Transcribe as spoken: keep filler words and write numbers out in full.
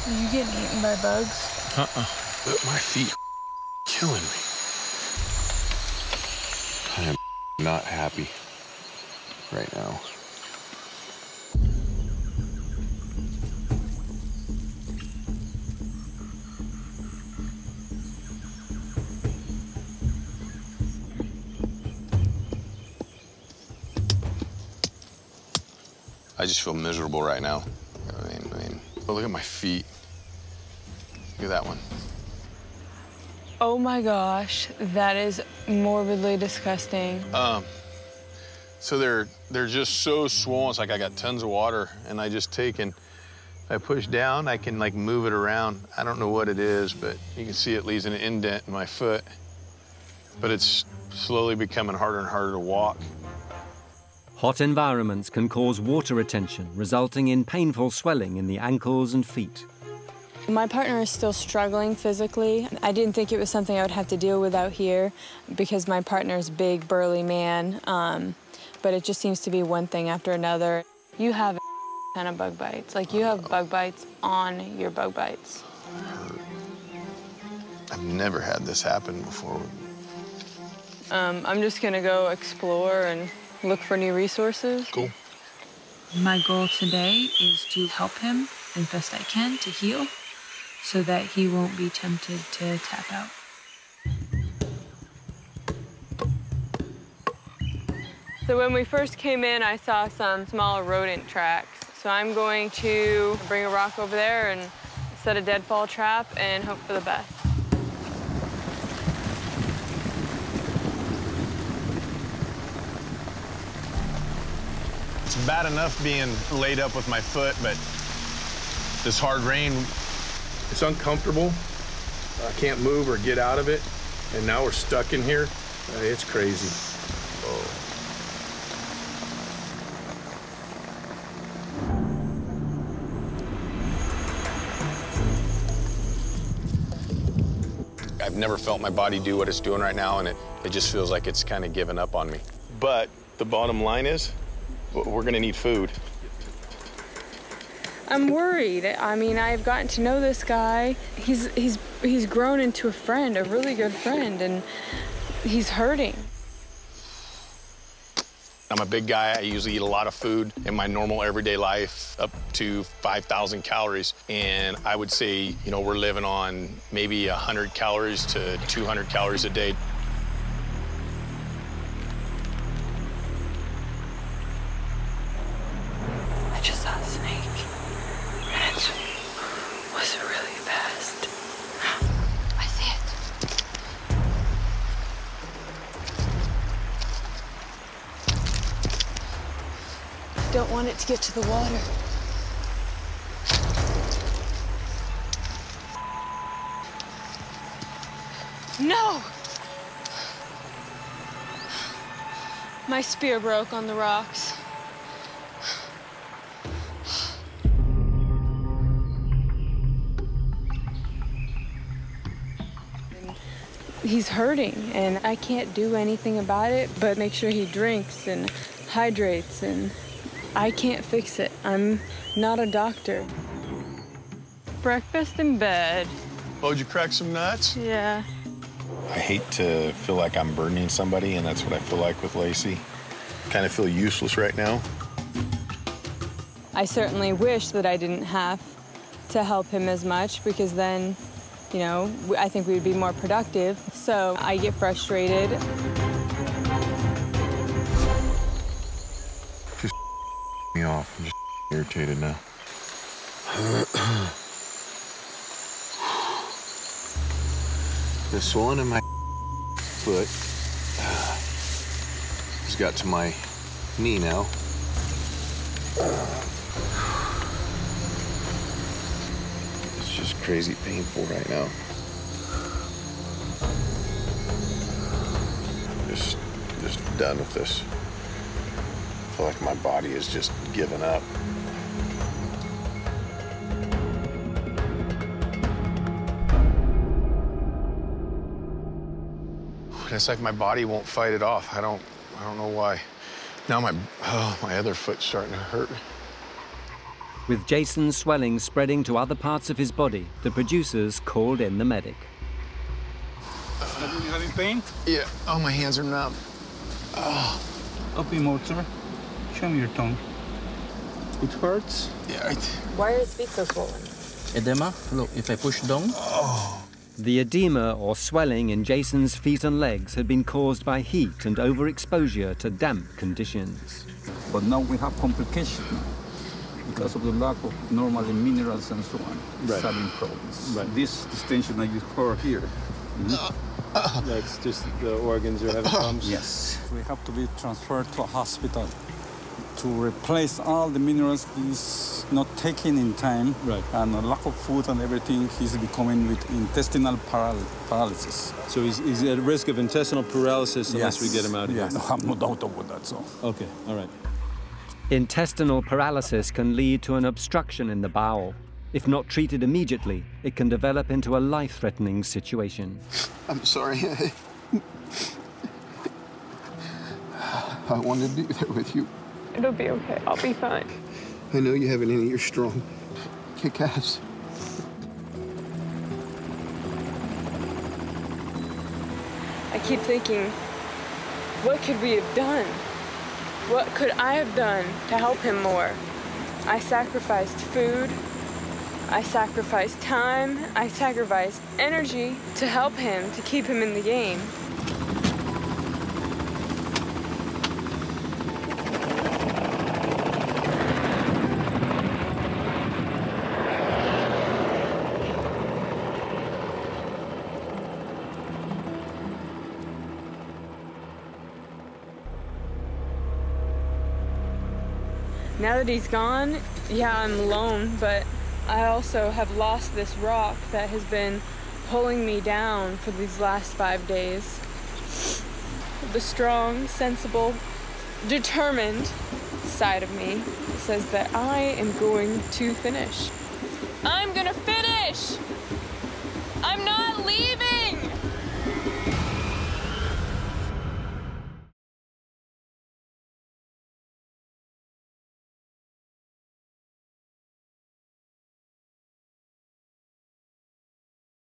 Are you getting eaten by bugs? Uh-uh. But my feet are killing me. I am not happy right now. I just feel miserable right now. I mean, I mean, oh, look at my feet. Look at that one. Oh my gosh, that is morbidly disgusting. Um, so they're they're just so swollen. It's like I got tons of water, and I just take and if I push down, I can like move it around. I don't know what it is, but you can see it leaves an indent in my foot. But it's slowly becoming harder and harder to walk. Hot environments can cause water retention, resulting in painful swelling in the ankles and feet. My partner is still struggling physically. I didn't think it was something I would have to deal with out here because my partner's a big, burly man, um, but it just seems to be one thing after another. You have a ton of bug bites. Like, you have bug bites on your bug bites. I've never had this happen before. Um, I'm just gonna go explore and look for new resources. Cool. My goal today is to help him as best I can to heal so that he won't be tempted to tap out. So when we first came in, I saw some small rodent tracks. So I'm going to bring a rock over there and set a deadfall trap and hope for the best. It's bad enough being laid up with my foot, but this hard rain, it's uncomfortable. I can't move or get out of it, and now we're stuck in here. Uh, it's crazy. Oh. I've never felt my body do what it's doing right now, and it, it just feels like it's kind of given up on me. But the bottom line is, we're gonna need food. I'm worried. I mean, I've gotten to know this guy. He's, he's, he's grown into a friend, a really good friend, and he's hurting. I'm a big guy. I usually eat a lot of food in my normal everyday life, up to five thousand calories. And I would say, you know, we're living on maybe one hundred calories to two hundred calories a day. I just saw a snake, and it was really fast. I see it. Don't want it to get to the water. No! My spear broke on the rocks. He's hurting, and I can't do anything about it but make sure he drinks and hydrates, and I can't fix it. I'm not a doctor. Breakfast in bed. Oh, did you crack some nuts? Yeah. I hate to feel like I'm burdening somebody, and that's what I feel like with Lacey. Kind of feel useless right now. I certainly wish that I didn't have to help him as much, because then, you know, I think we would be more productive. So I get frustrated. Just me off. I'm just irritated now. The swelling in my foot has got to my knee now. It's just crazy painful right now. I'm just, just done with this. I feel like my body is just giving up. It's like my body won't fight it off. I don't, I don't know why. Now my, oh, my other foot's starting to hurt. With Jason's swelling spreading to other parts of his body, the producers called in the medic. Are you having pain? Yeah. Oh, my hands are numb. Oh. Open motor. Show me your tongue. It hurts? Yeah. I... Why are his feet so swollen? Edema. Look, if I push down. Oh. The edema or swelling in Jason's feet and legs had been caused by heat and overexposure to damp conditions. But now we have complications because of the lack of normal minerals and so on. It's Right. having problems. Right. This distension like this hurt here. Mm-hmm. That's just the organs are having problems? Yes. We have to be transferred to a hospital to replace all the minerals he's not taking in time. Right. And a lack of food and everything, he's becoming with intestinal paral paralysis. So he's, he's at risk of intestinal paralysis unless Yes. we get him out of yes. here? I have no doubt about that, so. Okay, all right. Intestinal paralysis can lead to an obstruction in the bowel. If not treated immediately, it can develop into a life-threatening situation. I'm sorry. I wanted to do that with you. It'll be okay. I'll be fine. I know you have it in you. You're strong. Kick ass. I keep thinking, what could we have done? What could I have done to help him more? I sacrificed food. I sacrificed time. I sacrificed energy to help him, to keep him in the game. Now that he's gone, yeah, I'm alone, but I also have lost this rock that has been pulling me down for these last five days. The strong, sensible, determined side of me says that I am going to finish. I'm gonna finish! I'm not leaving!